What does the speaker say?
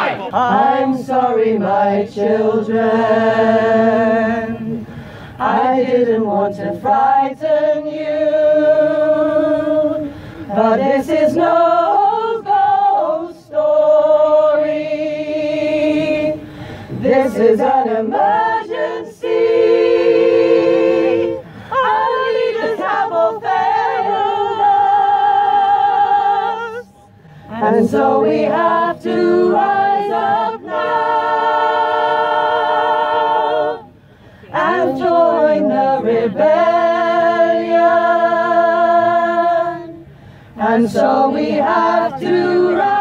I'm sorry, my children, I didn't want to frighten you, but this is no ghost story. This is an emergency. Our leaders have all failed us, and so we have to rise up now and join the rebellion. And so we have to rise